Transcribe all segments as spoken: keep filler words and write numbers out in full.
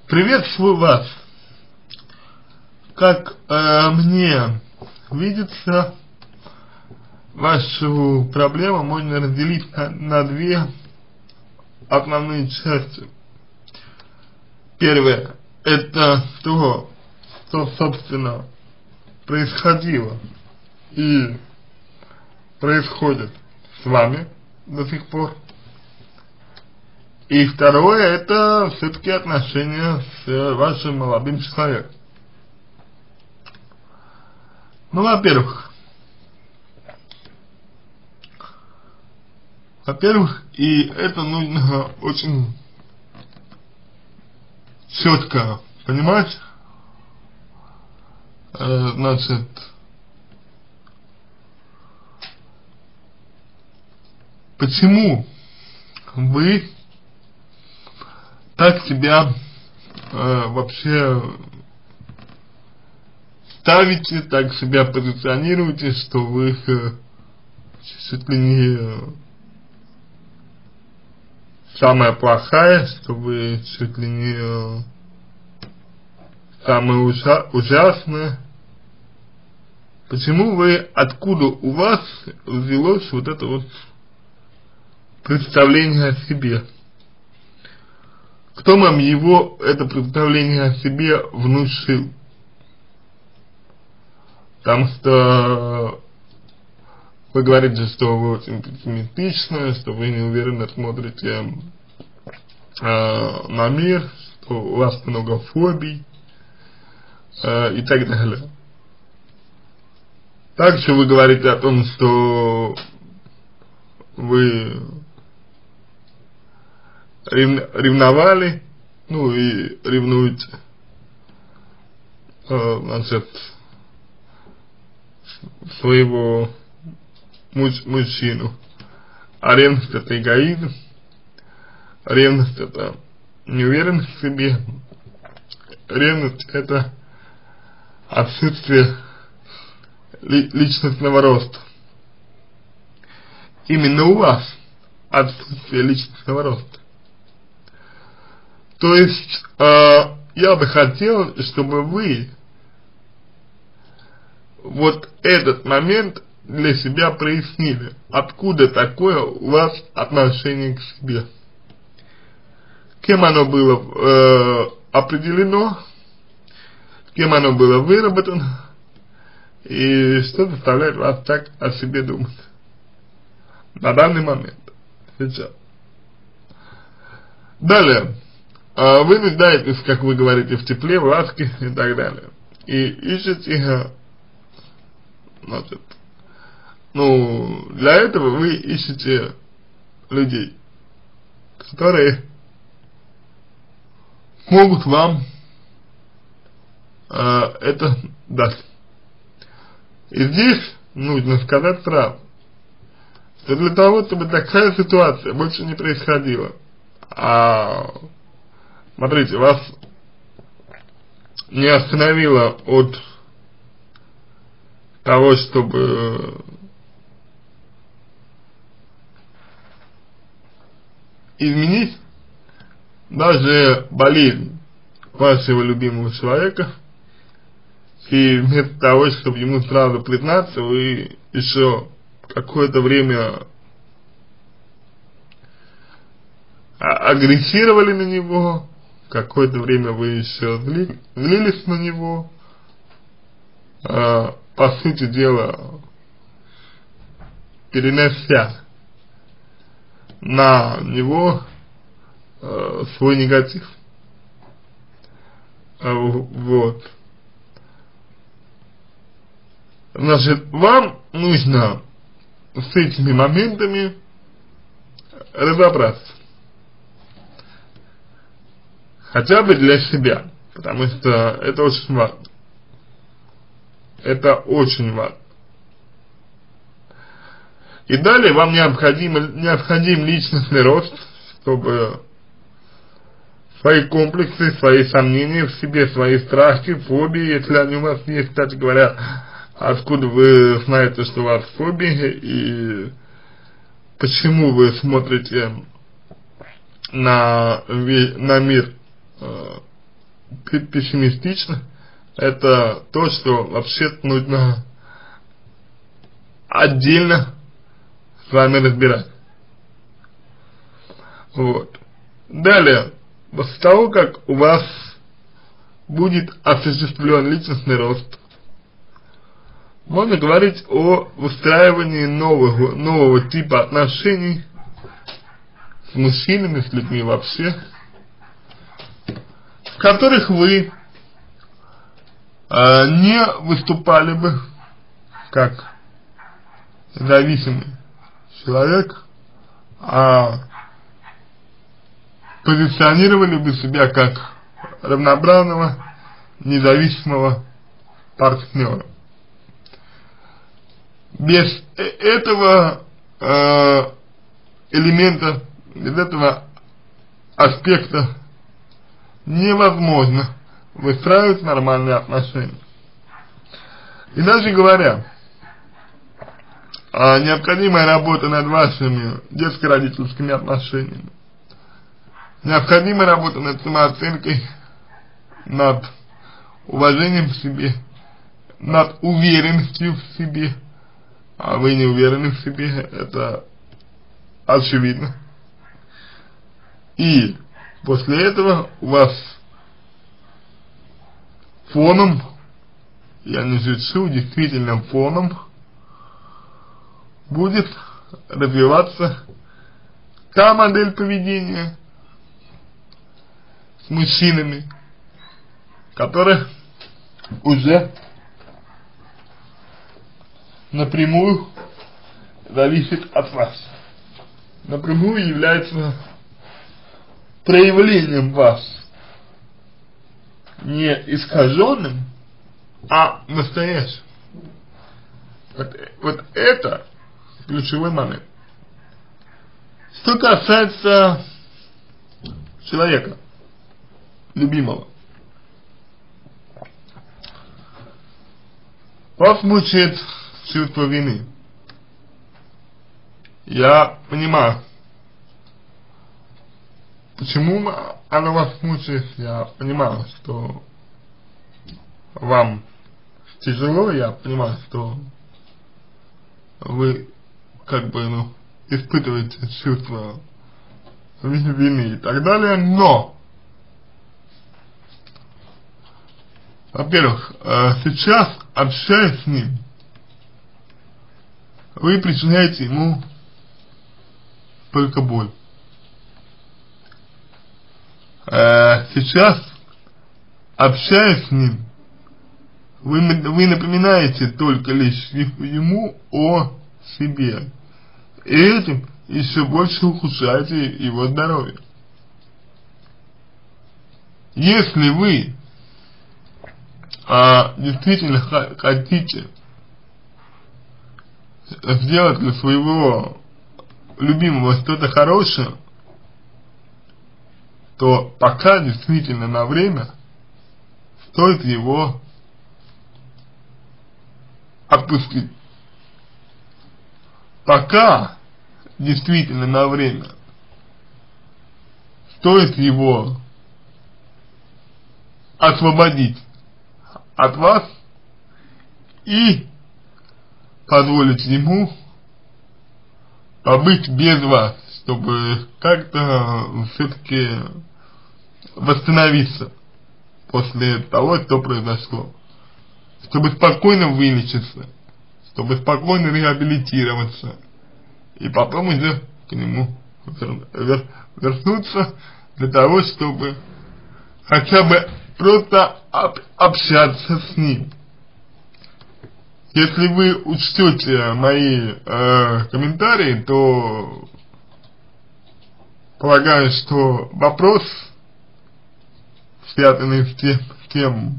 Приветствую вас. Как э, мне видится, вашу проблему можно разделить на, на две основные части. Первое — это то, что, собственно, происходило и происходит с вами до сих пор. И второе — это все-таки отношения с вашим молодым человеком. Ну, во-первых, во-первых, и это нужно очень четко понимать, э, значит, почему вы так себя э, вообще ставите, так себя позиционируете, что вы э, чуть ли не э, самая плохая, что вы чуть ли не э, самая ужа ужасная. Почему вы, откуда у вас взялось вот это вот представление о себе? Кто вам его, это представление о себе внушил? Потому что вы говорите, что вы очень пессимистичны, что вы неуверенно смотрите э, на мир, что у вас много фобий э, и так далее. Также вы говорите о том, что вы ревновали, ну и ревнуете, э, значит, своего муж, мужчину. А ревность — это эгоизм, ревность — это неуверенность в себе, ревность — это отсутствие ли, личностного роста. Именно у вас отсутствие личностного роста. То есть, э, я бы хотел, чтобы вы вот этот момент для себя прояснили. Откуда такое у вас отношение к себе? Кем оно было э, определено? Кем оно было выработано? И что заставляет вас так о себе думать на данный момент, сейчас? Далее. Вы нуждаетесь, как вы говорите, в тепле, в ласке и так далее. И ищете, значит, ну, для этого вы ищете людей, которые могут вам э, это дать. И здесь нужно сказать сразу, что для того, чтобы такая ситуация больше не происходила, а смотрите, вас не остановило от того, чтобы изменить даже болезнь вашего любимого человека, и вместо того, чтобы ему сразу признаться, вы еще какое-то время агрессировали на него, какое-то время вы еще зли, злились на него, э, по сути дела, перенося на него э, свой негатив. Э, вот. Значит, вам нужно с этими моментами разобраться. Хотя бы для себя, потому что это очень важно. Это очень важно. И далее вам необходим, необходим личностный рост, чтобы свои комплексы, свои сомнения в себе, свои страхи, фобии, если они у вас есть, кстати говоря, откуда вы знаете, что у вас фобии, и почему вы смотрите на, на мир пессимистично, это то, что вообще нужно отдельно с вами разбирать. Вот. Далее, после того, как у вас будет осуществлен личностный рост, можно говорить о выстраивании нового, нового типа отношений с мужчинами, с людьми вообще, в которых вы э, не выступали бы как зависимый человек, а позиционировали бы себя как равноправного, независимого партнера. Без этого э, элемента, без этого аспекта невозможно выстраивать нормальные отношения. Иначе говоря, э, необходимая работа над вашими детско-родительскими отношениями, необходимая работа над самооценкой, над уважением к себе, над уверенностью в себе. А вы не уверены в себе, это очевидно. И после этого у вас фоном, я не шучу, действительно фоном будет развиваться та модель поведения с мужчинами, которая уже напрямую зависит от вас, напрямую является проявлением вас, не искаженным, а настоящим. Вот, вот это ключевой момент. Что касается человека, любимого, вас мучает чувство вины. Я понимаю, почему оно вас мучает. Я понимаю, что вам тяжело, я понимаю, что вы как бы, ну, испытываете чувство вины и так далее, но во-первых, сейчас, общаясь с ним, вы причиняете ему только боль. Сейчас, общаясь с ним, вы, вы напоминаете только лишь ему о себе. И этим еще больше ухудшаете его здоровье. Если вы а, действительно хотите сделать для своего любимого что-то хорошее, то пока действительно на время стоит его отпустить. Пока действительно на время стоит его освободить от вас и позволить ему побыть без вас, чтобы как-то все-таки восстановиться после того, что произошло, чтобы спокойно вылечиться, чтобы спокойно реабилитироваться и потом уже к нему вер, вер, вернуться для того, чтобы хотя бы просто об, общаться с ним. Если вы учтете мои э, комментарии, то полагаю, что вопрос, связанный с тем, с тем,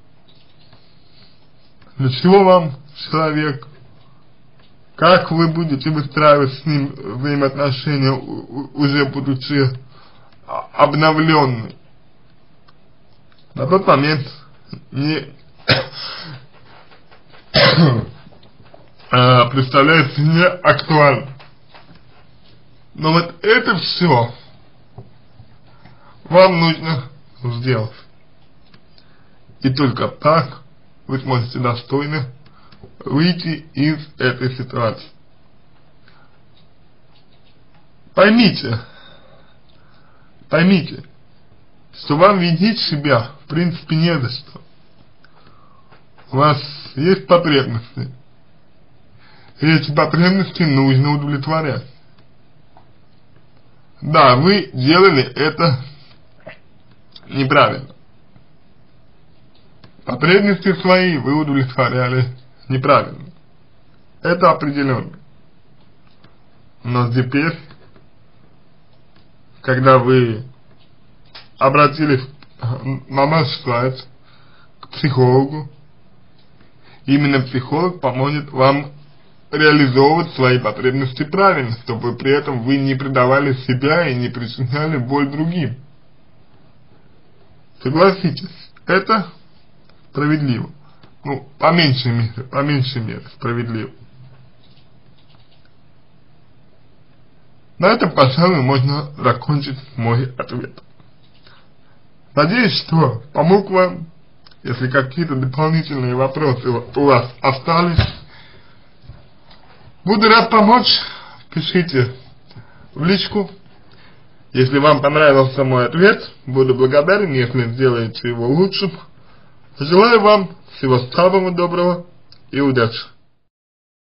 для чего вам человек, как вы будете выстраивать с ним взаимоотношения, уже будучи обновленный, на тот момент не представляется не актуально. Но вот это все вам нужно сделать. И только так вы сможете достойно выйти из этой ситуации. Поймите, поймите, что вам винить себя в принципе не за что. У вас есть потребности, и эти потребности нужно удовлетворять. Да, вы делали это неправильно. Потребности свои вы удовлетворяли неправильно. Это определенно. Но теперь, когда вы обратились на наш сайт к психологу, именно психолог поможет вам реализовывать свои потребности правильно, чтобы при этом вы не предавали себя и не причиняли боль другим. Согласитесь, это справедливо. Ну, по меньшей мере, по меньшей мере справедливо. На этом, пожалуй, можно закончить мой ответ. Надеюсь, что помог вам. Если какие-то дополнительные вопросы у вас остались, буду рад помочь. Пишите в личку. Если вам понравился мой ответ, буду благодарен, если сделаете его лучшим. Желаю вам всего самого доброго и удачи.